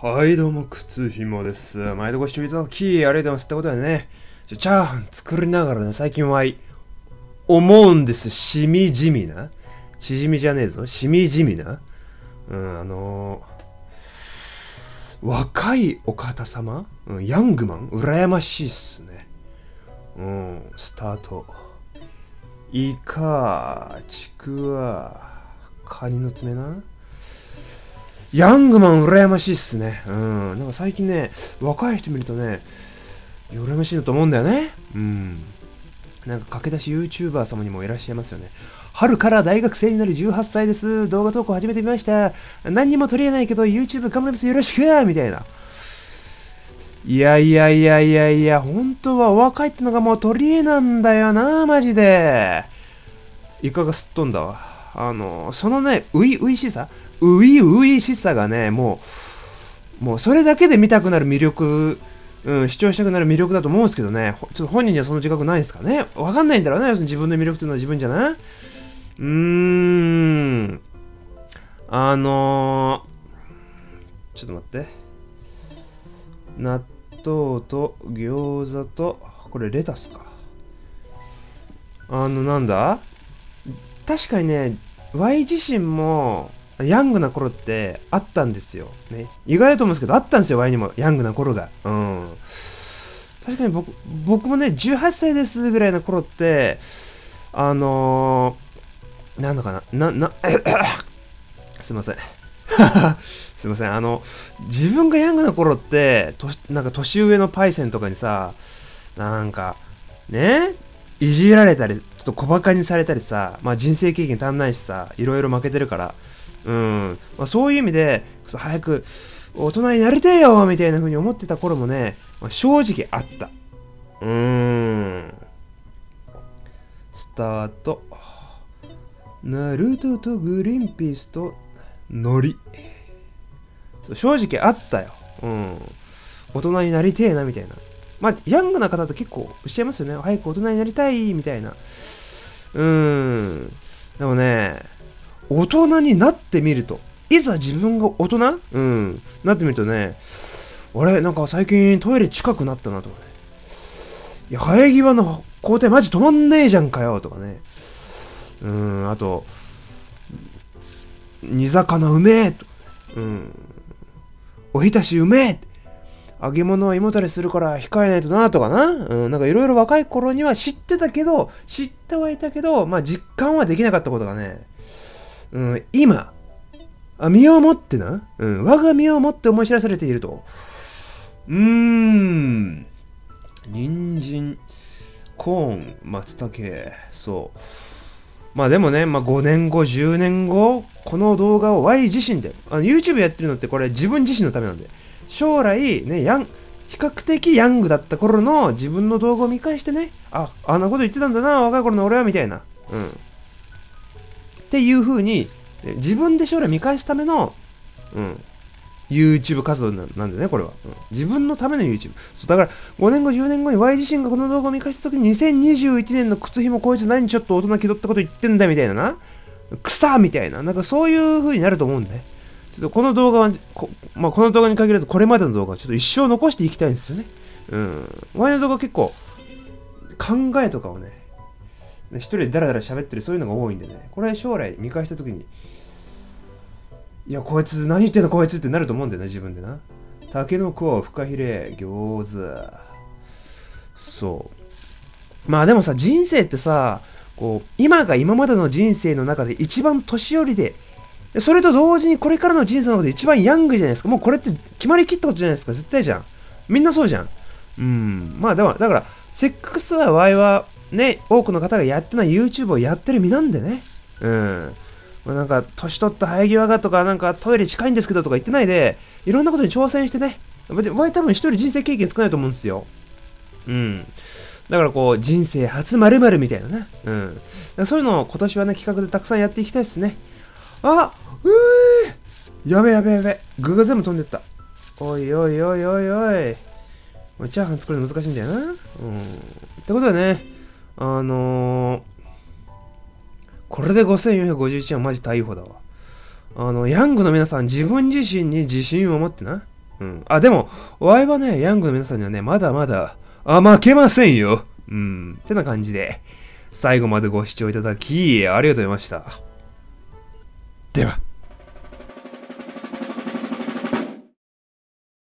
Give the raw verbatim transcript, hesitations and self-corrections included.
はい、どうも、靴ひもです。毎度ご視聴いただき、ありがとうございます。ってことでね、ちょチャーハン作りながらね、最近は、思うんです。しみじみな。しじみじゃねえぞ。しみじみな。うん、あのー、若いお方様、うん、ヤングマン羨ましいっすね。うん、スタート。イカ、ちくわ、カニの爪な。ヤングマン羨ましいっすね。うん。なんか最近ね、若い人見るとね、羨ましいなと思うんだよね。うん。なんか駆け出し YouTuber 様にもいらっしゃいますよね。春から大学生になるじゅうはっさいです。動画投稿始めてみました。何にも取り得ないけど YouTube 頑張ります。よろしくみたいな。いやいやいやいやいや、本当はお若いってのがもう取り柄なんだよな、マジで。イカがすっ飛んだわ。あの、そのね、ういういしさ、ういういしさがね、もう、もうそれだけで見たくなる魅力、うん、視聴したくなる魅力だと思うんですけどね、ちょっと本人にはその自覚ないですかね。わかんないんだろうね、要するに自分の魅力というのは自分じゃな。うーん、あのー、ちょっと待って。納豆と餃子と、これレタスか。あの、なんだ確かにね、Y 自身も、ヤングな頃ってあったんですよ。ね。意外だと思うんですけど、あったんですよ、ワイにも。ヤングな頃が。うん。確かに僕、僕もね、じゅうはっさいですぐらいの頃って、あのー、なんのかな、な、な、すいません。すいません。あの、自分がヤングな頃って、となんか年上のパイセンとかにさ、なんか、ね、いじられたり、ちょっと小馬鹿にされたりさ、まあ人生経験足んないしさ、いろいろ負けてるから、うん、まあ、そういう意味で、早く大人になりてえよみたいな風に思ってた頃もね、まあ、正直あった。うーん。スタート。ナルトとグリーンピースとノリ。正直あったよ。うん。大人になりてえなみたいな。まあ、ヤングな方って結構おっしゃいますよね。早く大人になりたいみたいな。うーん。でもね、大人になってみると、いざ自分が大人うん。なってみるとね、あれなんか最近トイレ近くなったなとかね。いや、生え際の工程マジ止まんねえじゃんかよとかね。うん、あと、煮魚うめえとかね。うん。おひたしうめえ揚げ物は胃もたれするから控えないとなとかな。うん、なんかいろいろ若い頃には知ってたけど、知ってはいたけど、まあ実感はできなかったことがね、うん、今、あ、身をもってな、うん、我が身をもって思い知らされていると。うーん、人参、コーン、松茸、そう。まあでもね、まあごねんご、じゅうねんご、この動画を Y 自身で、あの YouTube やってるのってこれ自分自身のためなんで、将来ね、ヤン、比較的ヤングだった頃の自分の動画を見返してね、あ、あんなこと言ってたんだな、若い頃の俺は、みたいな。うん。っていう風に、自分で将来見返すための、うん、YouTube 活動なんでね、これは、うん。自分のための YouTube。そう、だから、ごねんご、じゅうねんごに Y 自身がこの動画を見返したときに、にせんにじゅういちねんの靴ひもこいつ何ちょっと大人気取ったこと言ってんだみたいなな。草みたいな。なんかそういう風になると思うんで、ね。ちょっとこの動画は、こ,、まあ、この動画に限らずこれまでの動画はちょっと一生残していきたいんですよね。うん。Y の動画結構、考えとかをね、一人でダラダラ喋ってるそういうのが多いんでね、これ将来見返したときに、いや、こいつ何言ってんのこいつってなると思うんだよね、自分でな。タケノコ、フカヒレ、餃子。そう。まあでもさ、人生ってさ、こう、今が今までの人生の中で一番年寄りで、それと同時にこれからの人生の中で一番ヤングじゃないですか。もうこれって決まりきったことじゃないですか。絶対じゃん。みんなそうじゃん。うん。まあでも、だから、せっかくさ、ワイは、ね、多くの方がやってない YouTube をやってる身なんでね。うん。まあ、なんか、年取った生え際がとか、なんかトイレ近いんですけどとか言ってないで、いろんなことに挑戦してね。わい多分一人人生経験少ないと思うんですよ。うん。だからこう、人生初〇〇みたいなね。うん。だからそういうのを今年はね、企画でたくさんやっていきたいですね。あうーやべやべやべ。具が全部飛んでった。おいおいおいおいおい。チャーハン作るの難しいんだよな。うん。ってことでね、あのー、これでごせんよんひゃくごじゅういちえんはマジ逮捕だわ。あの、ヤングの皆さん、自分自身に自信を持ってな。 うん。あ、でも、ワイはね、ヤングの皆さんにはね、まだまだ、あ、負けませんよ。うん。ってな感じで、最後までご視聴いただき、ありがとうございました。